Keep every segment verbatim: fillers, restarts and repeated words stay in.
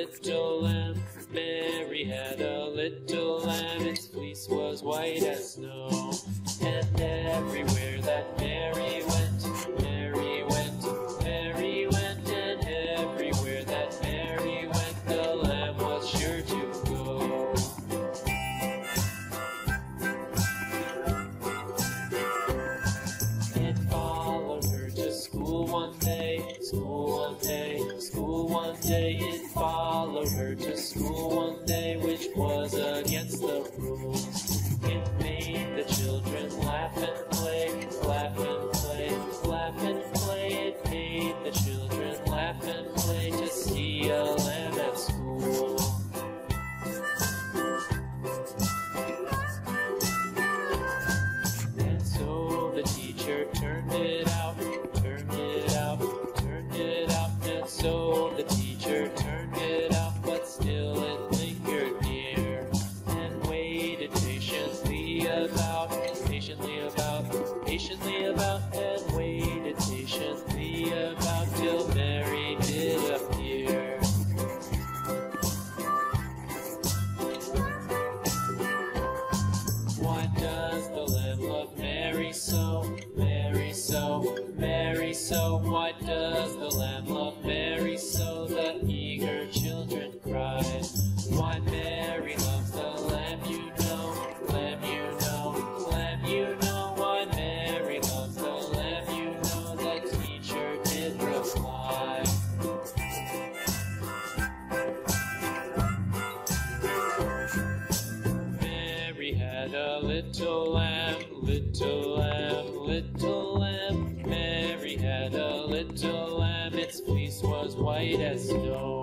little lamb. Mary had a little lamb. Its fleece was white as snow. And everywhere that Mary went, Mary went, Mary went. And everywhere that Mary went, the lamb was sure to go. It followed her to school one day, school one day, school one day. It followed her to school one day, which was against the rules. It made the children laugh and play, laugh and play, laugh and play. It made the children laugh and play to see a lamb at school. And so the teacher turned it out, turned it out, turned it out. And so the teacher turned it out, but still it lingered near and waited patiently about, patiently about, patiently about, and waited patiently about till Mary did appear. Why does the lamb love Mary so, Mary so, Mary so? Why does the lamb love Mary so? The eager children cried. Why Mary loves the lamb, you know, lamb, you know, lamb, you know. Why Mary loves the lamb, you know, the teacher did reply. Mary had a little lamb, little lamb, little lamb. Mary had a little lamb, its fleece was white as snow.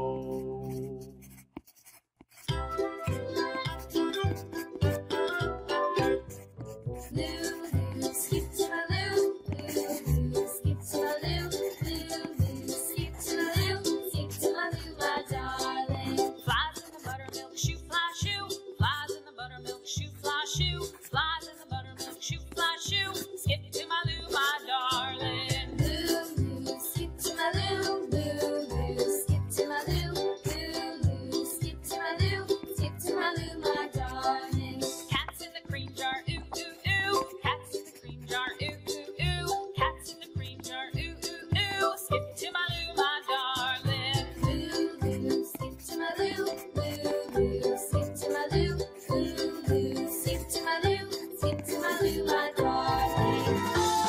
Lulu, skip to my loo, Lulu, skip to my loo, Lulu, skip to my loo, skip to my loo, my darling. Flies in the buttermilk shoe, fly shoe. Flies in the buttermilk shoe, fly shoe. Flies in the buttermilk shoe, fly shoe. Skip to my loo, my darling. Lulu, skip to my loo, Lulu, skip to my loo, Lulu, skip to my loo, skip to my loo, my darling. Cats in the cream jar, ooh, ooh, ooh. Cats in the cream jar, ooh, ooh, ooh. Cats in the cream jar, ooh, ooh, ooh. Skip to my loo, my darling. Lulu, skip to my loo, Lulu, skip to my loo, Lulu, skip to my loo, skip to my loo, my darling.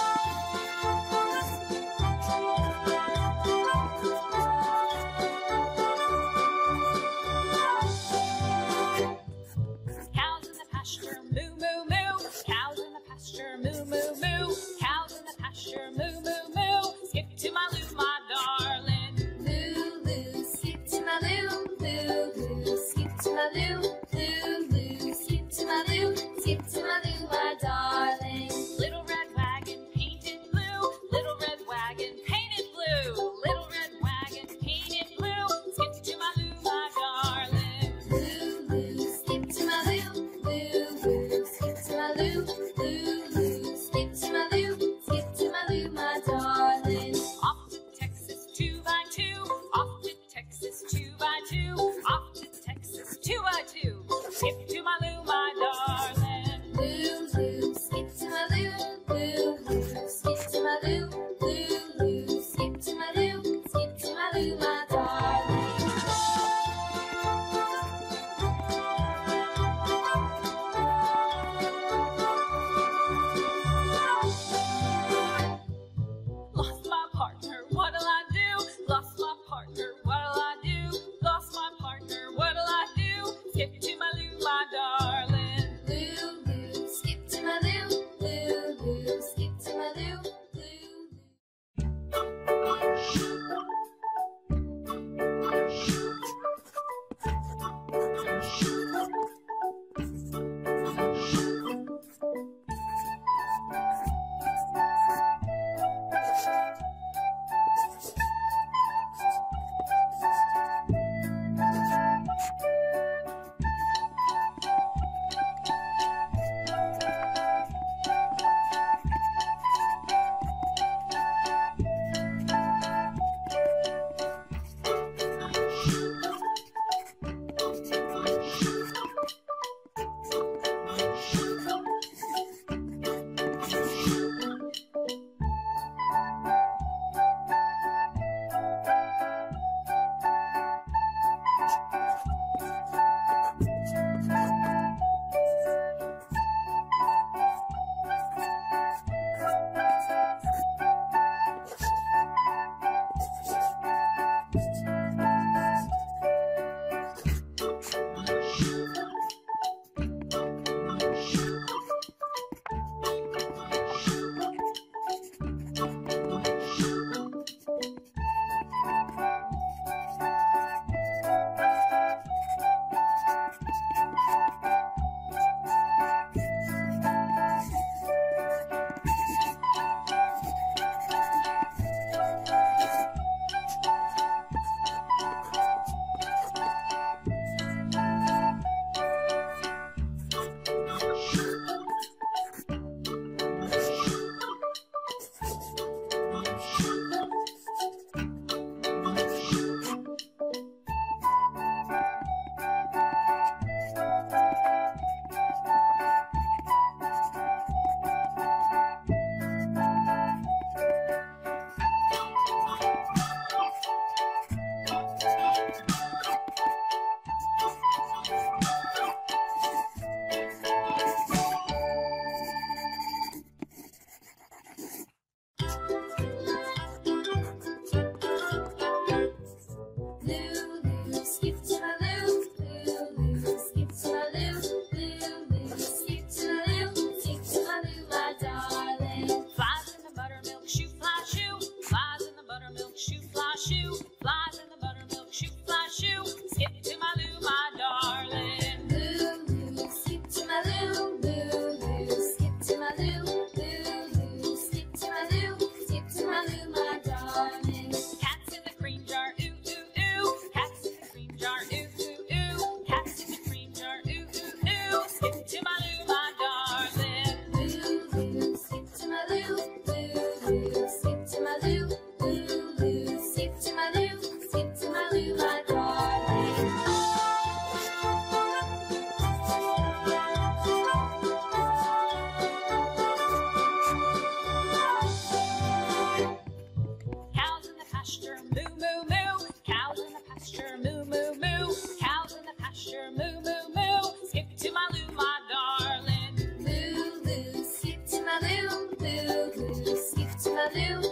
Cows in the pasture, moo, moo, moo. Cows in the pasture, moo, moo, moo. Cows in the pasture, moo, moo, moo. Skip to my loo, my darling. Lulu, skip to my loo, Lulu, skip to my loo, Lulu, skip to my loo, skip to my loo, my darling. Little red wagon painted blue. Little red wagon painted blue. Little red wagon painted blue. Skip to my loo, my darling. Lulu, skip to my loo, Lulu, skip to my loo, Lulu, skip to my loo, skip to my loo, my darling. Off to Texas two by two. Off to Texas two by two. Off to Texas two by two. Skip to my loo, my darling. my loo.